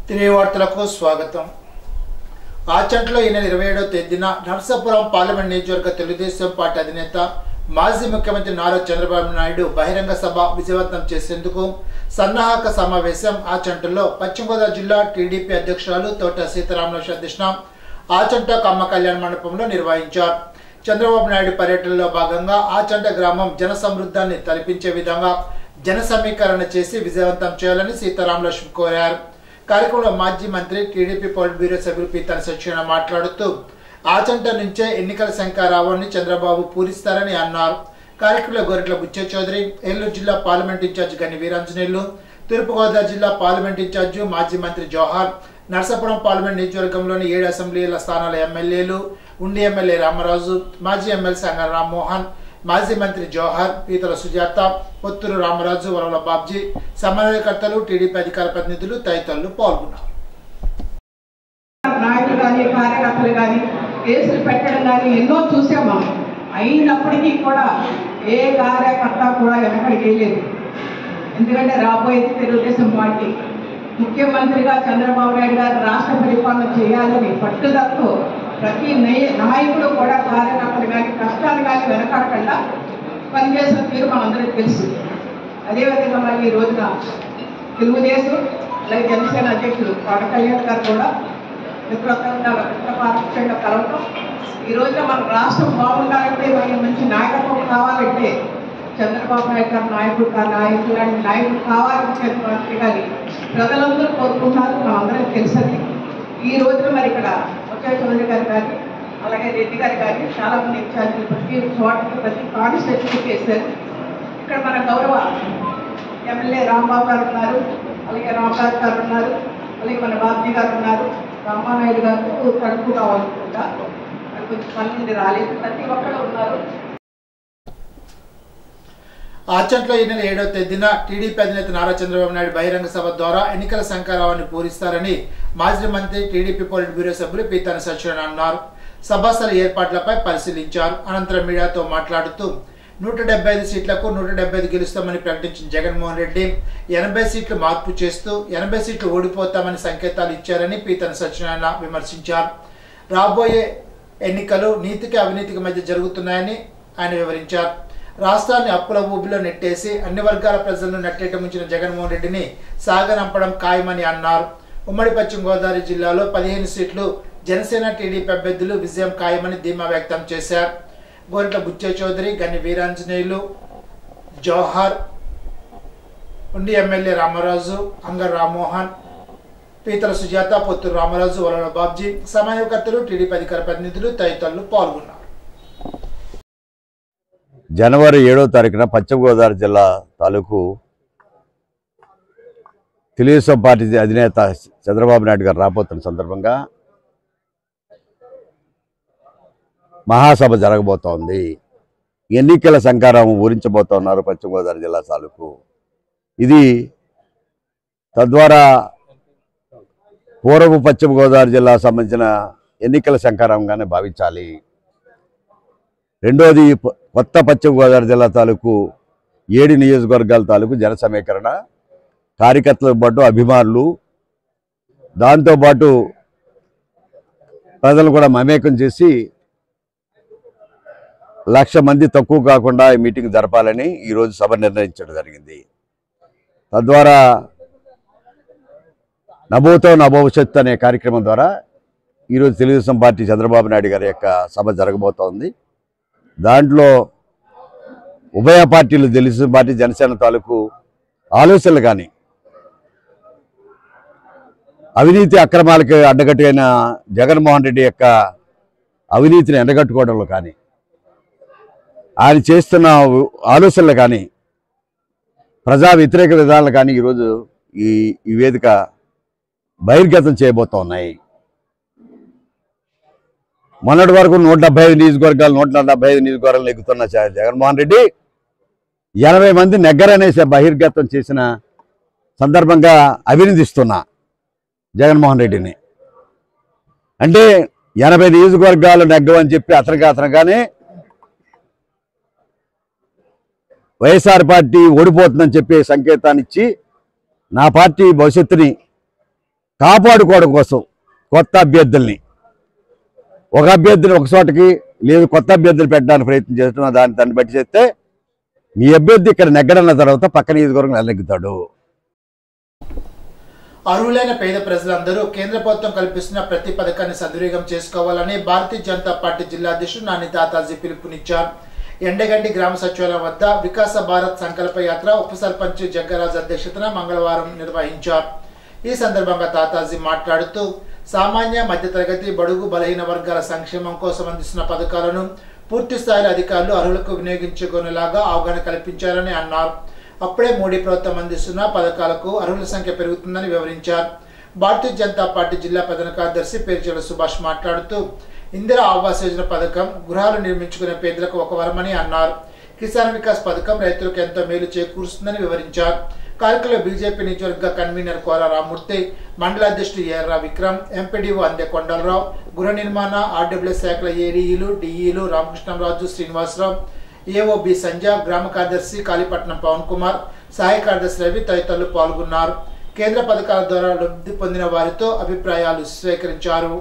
తిరివార్తలకు స్వాగతం. ఆచంట్లో ఈ నెల 27వ తేదీన నర్సాపురం పార్లమెంట్ నియోజకవర్గ తెలుగుదేశం పార్టీ అధినేత మాజీ ముఖ్యమంత్రి నారా చంద్రబాబు నాయుడు బహిరంగ సభ విజయవంతం చేసేందుకు సన్నాహక సమావేశం ఆచంటలో పశ్చిమ గోదావరి జిల్లా టీడీపీ అధ్యక్షురాలు తోట సీతారామలక్ష్మి అధ్యక్షతన ఆచంట కమ్మ కళ్యాణ మండపంలో నిర్వహించారు. చంద్రబాబు నాయుడు పర్యటనలో భాగంగా ఆచంట గ్రామం జన సమృద్ధాన్ని తలపించే విధంగా జన సమీకరణ చేసి విజయవంతం చేయాలని సీతారామలక్ష్మి కోరారు. కార్యక్రమంలో మాజీ మంత్రి టీడీపీ పోలిట్ బ్యూరో సభ్యులు పీతాని సత్యనారాయణ మాట్లాడుతూ ఆచంట నుంచే ఎన్నికల శంఖారావాన్ని చంద్రబాబు పూరిస్తారని అన్నారు. కార్యక్రమంలో గొర్రెట్ల బుచ్చే చౌదరి, ఏలూరు జిల్లా పార్లమెంట్ ఇన్ఛార్జ్ గని వీరాంజనేయులు, తూర్పుగోదావరి జిల్లా పార్లమెంట్ ఇన్ఛార్జి మాజీ మంత్రి జవహర్, నర్సాపురం పార్లమెంట్ నియోజకవర్గంలోని 7 అసెంబ్లీల స్థానాల ఎమ్మెల్యేలు, ఉండి ఎమ్మెల్యే రామరాజు, మాజీ ఎమ్మెల్యే సంగ రామ్మోహన్, మాజీ మంత్రి జవహర్, పీతల సుజాత, పొత్తూరు రామరాజు, వరవల బాబ్జీ, సమన్వయకర్తలు, టీడీపీ అధికార ప్రతినిధులు తదితరులు పాల్గొన్నారు. నాయకులు కానీ కార్యకర్తలు కానీ కేసులు పెట్టడం కానీ ఎన్నో చూసాము. అయినప్పటికీ కూడా ఏ కార్యకర్త కూడా వెనకడికి వెళ్ళలేదు. ఎందుకంటే రాబోయేది తెలుగుదేశం పార్టీ. ముఖ్యమంత్రిగా చంద్రబాబు నాయుడు గారు రాష్ట్ర పరిపాలన చేయాలని పట్టుదలతో ప్రతి నాయకుడు కూడా కార్యకర్తలు కానీ కష్టాలు కానీ వెనకాడకుండా పనిచేసిన తీరు మనందరికీ తెలుసు. అదేవిధంగా మరి ఈ రోజున తెలుగుదేశం అలాగే జనసేన అధ్యక్షులు పవన్ కళ్యాణ్ గారు కూడా మిత్రపక్షంగా కలవటం, ఈ రోజున మన రాష్ట్రం బాగుండాలంటే మనకి మంచి నాయకత్వం కావాలంటే చంద్రబాబు నాయుడు గారు నాయకుడు కావాలని మంత్రి గారి ప్రజలందరూ కోరుకుంటున్నారు. మనందరికీ తెలుసని ఈ రోజున మరి ఇక్కడ వచ్చే చౌదరి గారు కానీ అలాగే రెడ్డి గారు కానీ చాలా మంది ఇన్ఛార్జీలు ప్రతి చోటకి ప్రతి కాన్స్టిట్యూన్సీ చేశారు. ఇక్కడ మన గౌరవ ఎమ్మెల్యే రాంబాబు గారు ఉన్నారు, అలాగే రామరాజు గారు ఉన్నారు, అలాగే మన బాబ్జీ గారు ఉన్నారు, రామానాయుడు గారు కడుపు కావాలనుకుంటా అది కొంచెం పని నుండి రాలేదు. ప్రతి ఒక్కరు ఉన్నారు. ఆచంట్లో ఈ నెల 7వ తేదీన టీడీపీ అధినేత నారా చంద్రబాబు నాయుడు బహిరంగ సభ ద్వారా ఎన్నికల శంఖారావాన్ని పూరిస్తారని మాజీ మంత్రి టీడీపీ పోలిట్ బ్యూరో సభ్యులు పీతాని సత్యనారాయణ అన్నారు. సభాస్థల ఏర్పాట్లపై పరిశీలించారు. అనంతరం మీడియాతో మాట్లాడుతూ 175 సీట్లకు 175 గెలుస్తామని ప్రకటించిన జగన్మోహన్ రెడ్డి 80 సీట్లు మార్పు చేస్తూ 80 సీట్లు ఓడిపోతామని సంకేతాలు ఇచ్చారని పీతాని సత్యనారాయణ విమర్శించారు. రాబోయే ఎన్నికలు నీతికి అవినీతికి మధ్య జరుగుతున్నాయని ఆయన వివరించారు. రాష్ట్రాన్ని అప్పుల ఊబిలో నెట్టేసి అన్ని వర్గాల ప్రజలను నట్టేట ముంచిన జగన్మోహన్ రెడ్డిని సాగనంపడం ఖాయమని అన్నారు. ఉమ్మడి పశ్చిమ గోదావరి జిల్లాలో 15 సీట్లు జనసేన టీడీపీ అభ్యర్థులు విజయం ఖాయమని ధీమా వ్యక్తం చేశారు. గొర్రెట్ల బుచ్చే చౌదరి, గని వీరాంజనేయులు, జవహర్, ఉండి ఎమ్మెల్యే రామరాజు, అంగర్ రామ్మోహన్, పీతల సుజాత, పొత్తూరు రామరాజు, వరవల బాబ్జీ, సమన్వయకర్తలు, టీడీపీ అధికార ప్రతినిధులు తదితరులు పాల్గొన్నారు. జనవరి 7వ తారీఖున పశ్చిమ గోదావరి జిల్లా తాలూకు తెలుగుదేశం పార్టీ అధినేత చంద్రబాబు నాయుడు గారు రాబోతున్న సందర్భంగా మహాసభ జరగబోతోంది. ఎన్నికల శంఖారావం ఊరించబోతున్నారు పశ్చిమ గోదావరి జిల్లా తాలూకు. ఇది తద్వారా పూర్వపు పశ్చిమ గోదావరి జిల్లా సంబంధించిన ఎన్నికల శంఖారావంగానే భావించాలి. రెండోది కొత్త పశ్చిమ గోదావరి జిల్లా తాలూకు 7 నియోజకవర్గాల తాలూకు జన సమీకరణ, కార్యకర్తలతో పాటు అభిమానులు, దాంతోపాటు ప్రజలు కూడా మమేకం చేసి 1,00,000 మంది తక్కువ కాకుండా ఈ మీటింగ్ జరపాలని ఈరోజు సభ నిర్ణయించడం జరిగింది. తద్వారా నభూతో నభవిష్యత్ అనే కార్యక్రమం ద్వారా ఈరోజు తెలుగుదేశం పార్టీ చంద్రబాబు నాయుడు గారి యొక్క సభ జరగబోతోంది. దాంట్లో ఉభయ పార్టీలు తెలుగుదేశం పార్టీ జనసేన తాలూకు ఆలోచనలు కానీ అవినీతి అక్రమాలకు అడ్డగట్టైన జగన్మోహన్ రెడ్డి యొక్క అవినీతిని ఎండగట్టుకోవడంలో కానీ ఆయన చేస్తున్న ఆలోచనలు కానీ ప్రజా వ్యతిరేక విధానాలు కానీ ఈరోజు ఈ వేదిక బహిర్గతం చేయబోతూ ఉన్నాయి. మొన్నటి వరకు 175 నియోజకవర్గాలు 175 నియోజకవర్గాలు నెగ్గుతున్న జగన్మోహన్ రెడ్డి 80 మంది నెగ్గరనేసి బహిర్గతం చేసిన సందర్భంగా అభినందిస్తున్నా జగన్మోహన్ రెడ్డిని. అంటే 80 నియోజకవర్గాలు నెగ్గవని చెప్పి అతనగానే వైఎస్ఆర్ పార్టీ ఓడిపోతుందని చెప్పే సంకేతాన్ని ఇచ్చి నా పార్టీ భవిష్యత్తుని కాపాడుకోవడం కోసం కొత్త అభ్యర్థుల్ని ఒక అభ్యర్థిని ఒక చోటకి లేదు కొత్త అభ్యర్థులు పెట్టడానికి ప్రయత్నం చేస్తున్నాం. దాన్ని బట్టి చేస్తే మీ అభ్యర్థి ఇక్కడ నెగ్గడన్న తర్వాత పక్కన నియోజకవర్గం నెగ్గతాడు. అర్హులైన పేద ప్రజలందరూ కేంద్ర ప్రభుత్వం కల్పిస్తున్న ప్రతి పథకాన్ని సద్వినియోగం చేసుకోవాలని భారతీయ జనతా పార్టీ జిల్లా అధ్యక్షుడు నాని తాతాజీ పిలుపునిచ్చారు. ఎండగంటి గ్రామ సచివాలయం వద్ద వికాస భారత్ సంకల్ప యాత్ర ఉప సర్పంచ్ జగ్గరాజ్ అధ్యక్షతన మంగళవారం నిర్వహించారు. ఈ సందర్భంగా తాతాజీ మాట్లాడుతూ సామాన్య మధ్యతరగతి బడుగు బలహీన వర్గాల సంక్షేమం కోసం అందిస్తున్న పథకాలను పూర్తి స్థాయిలో అధికారులు అర్హులకు వినియోగించుకునేలాగా అవగాహన కల్పించారని అన్నారు. అప్పుడే మోడీ ప్రభుత్వం అందిస్తున్న పథకాలకు అర్హుల సంఖ్య పెరుగుతుందని వివరించారు. భారతీయ జనతా పార్టీ జిల్లా ప్రధాన కార్యదర్శి పేర్చెల సుభాష్ మాట్లాడుతూ ఇందిరా ఆవాస్ యోజన పథకం గృహాలు నిర్మించుకునే పేదలకు ఒక వరమని అన్నారు. కిసాన్ వికాస్ పథకం రైతులకు ఎంతో మేలు చేకూరుస్తుందని వివరించారు. కార్యక్రమంలో బీజేపీ నియోజకవర్గ కన్వీనర్ కోర రామూర్తి, మండల అధ్యక్షుడు ఎర్ర విక్రమ్, ఎంపీడీఓ అందే కొండలరావు, గృహ నిర్మాణ ఆర్డబ్ల్యూఎస్ శాఖల ఏడీఈలు డిఈలు రామకృష్ణరాజు, శ్రీనివాసరావు, ఏఓ బి సంజయ్, గ్రామ కార్యదర్శి కాళీపట్నం పవన్ కుమార్, సహాయ కార్యదర్శి రవి తదితరులు పాల్గొన్నారు. కేంద్ర పథకాల ద్వారా లబ్ధి పొందిన వారితో అభిప్రాయాలు స్వీకరించారు.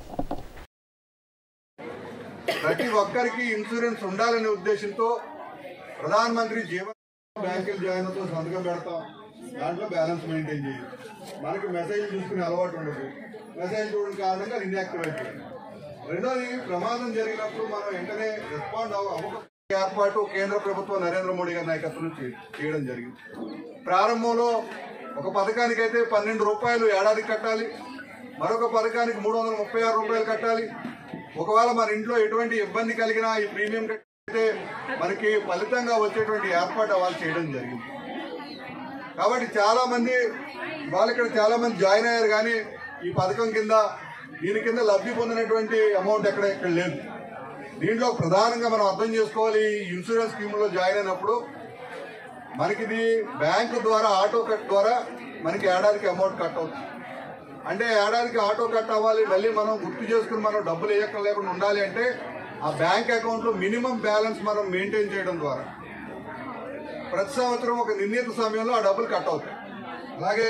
ప్రతి ఒక్కరికి ఇన్సూరెన్స్ ఉండాలనే ఉద్దేశంతో ప్రధాన మంత్రి జీవన్ బ్యాంకులు జాయిన్తో సంతకం పెడతాం. దాంట్లో బ్యాలెన్స్ మెయింటైన్ చేయాలి. మనకి మెసేజ్ చూసుకునే అలవాటు ఉండదు. మెసేజ్ చూడడం కారణంగా ఇన్యాక్టివేట్ చేయాలి. రెండోది, ప్రమాదం జరిగినప్పుడు మనం వెంటనే రెస్పాండ్ అవ్వక ఏర్పాటు కేంద్ర ప్రభుత్వం నరేంద్ర మోడీ గారి నాయకత్వం చేయడం జరిగింది. ప్రారంభంలో ఒక పథకానికైతే 12 రూపాయలు ఏడాదికి కట్టాలి, మరొక పథకానికి 336 రూపాయలు కట్టాలి. ఒకవేళ మన ఇంట్లో ఎటువంటి ఇబ్బంది కలిగినా ఈ ప్రీమియం కట్టితే మనకి ఫలితంగా వచ్చేటువంటి ఏర్పాటు వాళ్ళు చేయడం జరిగింది. కాబట్టి చాలా మంది ఇక్కడ చాలా మంది జాయిన్ అయ్యారు, కానీ ఈ పథకం కింద దీని కింద లబ్ధి పొందినటువంటి అమౌంట్ ఇక్కడ లేదు. దీంట్లో ప్రధానంగా మనం అర్థం చేసుకోవాలి, ఈ ఇన్సూరెన్స్ స్కీమ్లో జాయిన్ అయినప్పుడు మనకిది బ్యాంకు ద్వారా ఆటో కట్ ద్వారా మనకి ఏడాదికి అమౌంట్ కట్ అవుతుంది. అంటే ఏడాదికి ఆటో కట్ అవ్వాలి, మళ్ళీ మనం గుర్తు చేసుకుని మనం డబ్బులు వేయక లేకుండా ఉండాలి అంటే ఆ బ్యాంక్ అకౌంట్లో మినిమం బ్యాలెన్స్ మనం మెయింటైన్ చేయడం ద్వారా ప్రతి సంవత్సరం ఒక నిర్ణీత సమయంలో ఆ డబ్బులు కట్ అవుతాయి. అలాగే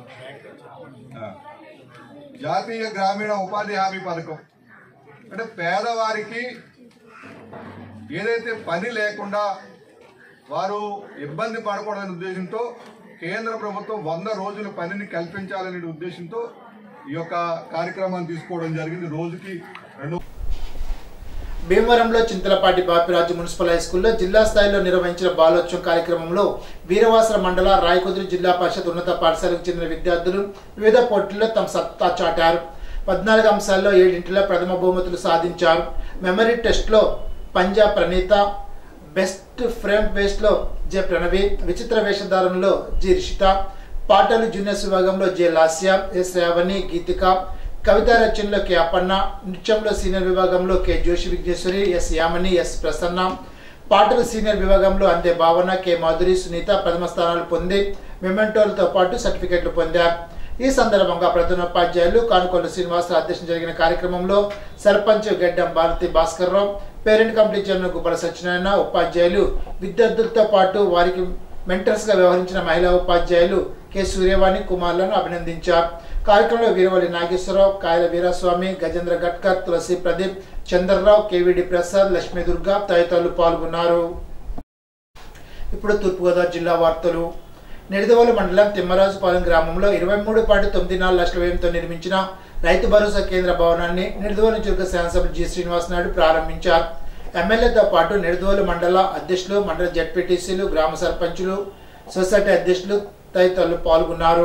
జాతీయ గ్రామీణ ఉపాధి హామీ పథకం అంటే పేదవారికి ఏదైతే పని లేకుండా వారు ఇబ్బంది పడకూడదనే ఉద్దేశంతో కేంద్ర ప్రభుత్వం 100 రోజుల పనిని కల్పించాలనే ఉద్దేశంతో ఈ యొక్క కార్యక్రమాన్ని తీసుకోవడం జరిగింది. రోజుకి 2. భీమవరంలో చింతలపాటి బాపిరాజు మున్సిపల్ హై స్కూల్లో జిల్లా స్థాయిలో నిర్వహించిన బాలోత్సవం కార్యక్రమంలో వీరవాసర మండల రాయకుదురు జిల్లా పరిషత్ ఉన్నత పాఠశాలకు చెందిన విద్యార్థులు వివిధ పోటీల్లో తమ సత్తా చాటారు. 14 అంశాల్లో 7 ప్రథమ బహుమతులు సాధించారు. మెమరీ టెస్ట్లో Punjab Praneetha, best from waste లో జె ప్రణవి, విచిత్ర వేషధారంలో జి రిషిత, పాటలు జూనియర్స్ విభాగంలో జె లాస్య, ఎస్ శ్రావణి, గీతిక, కవితా రచనలో కె అపర్ణ, నృత్యంలో సీనియర్ విభాగంలో K Joshi Vighneswari, S Yamini, S Prasanna, పాటలు సీనియర్ విభాగంలో అందే భావన, కె మాధురి, సునీత ప్రథమ స్థానాలు పొంది మెమెంటోలతో పాటు సర్టిఫికెట్లు పొందారు. ఈ సందర్భంగా ప్రధానోపాధ్యాయులు కానుకొండ శ్రీనివాసరావు అధ్యక్షతన జరిగిన కార్యక్రమంలో sarpanch Gaddam Bharathi Bhaskar Rao, parent committee chairman Gubbala Satyanarayana, ఉపాధ్యాయులు విద్యార్థులతో పాటు వారికి మెంటర్స్ గా వ్యవహరించిన మహిళా ఉపాధ్యాయులు కె సూర్యవాణి కుమార్లను అభినందించారు. కార్యక్రమంలో వీరవల్లి నాగేశ్వరరావు, కాయల వీరస్వామి, గజేంద్ర గట్కర్, తులసి ప్రదీప్, చంద్రరావు, కేవిడి ప్రసాద్, లక్ష్మీ దుర్గా తదితరులు పాల్గొన్నారు. ఇప్పుడు తూర్పుగోదావరి జిల్లా వార్తలు. నిడదవోలు మండలం తిమ్మరాజుపాలెం గ్రామంలో 23.94 లక్షల వ్యయంతో నిర్మించిన రైతు భరోసా కేంద్ర భవనాన్ని నిడదవోలు నియోజకవర్గ శాసనసభ్యులు జి శ్రీనివాస్ నాయుడు ప్రారంభించారు. ఎమ్మెల్యేతో పాటు నిడదవోలు మండల అధ్యక్షులు, మండల జడ్పీటీసీలు, గ్రామ సర్పంచులు, సొసైటీ అధ్యక్షులు తదితరులు పాల్గొన్నారు.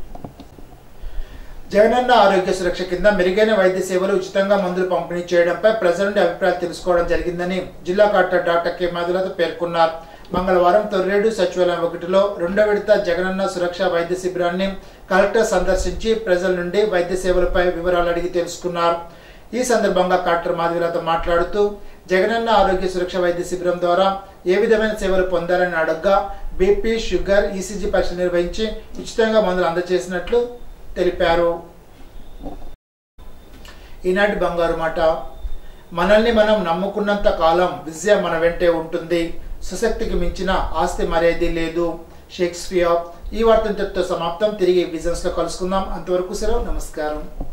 జగనన్న ఆరోగ్య సురక్ష కింద మెరుగైన వైద్య సేవలు, ఉచితంగా మందులు పంపిణీ చేయడంపై ప్రజల నుండి అభిప్రాయాలు తెలుసుకోవడం జరిగిందని జిల్లా కలెక్టర్ డాక్టర్ కె మాధులత పేర్కొన్నారు. మంగళవారం తొర్రేడు సచివాలయం 1లో 2వ విడత జగనన్న సురక్ష వైద్య శిబిరాన్ని కలెక్టర్ సందర్శించి ప్రజల నుండి వైద్య సేవలపై వివరాలు అడిగి తెలుసుకున్నారు. ఈ సందర్భంగా కలెక్టర్ మాధులత మాట్లాడుతూ జగనన్న ఆరోగ్య సురక్ష వైద్య శిబిరం ద్వారా ఏ విధమైన సేవలు పొందారని అడగ్గా బీపీ, షుగర్, ఈసీజీ పరీక్షలు నిర్వహించి ఉచితంగా మందులు అందజేసినట్లు తెలిపారు. ఈనాటి బంగారు మాట. మనల్ని మనం నమ్ముకున్నంత కాలం విజయం మన వెంటే ఉంటుంది. సుశక్తికి మించిన ఆస్తి మరేది లేదు. షేక్స్పియర్. ఈ వార్త ఇంతటితో సమాప్తం. తిరిగి బిజినెస్ లో కలుసుకుందాం. అంతవరకు సెలవు. నమస్కారం.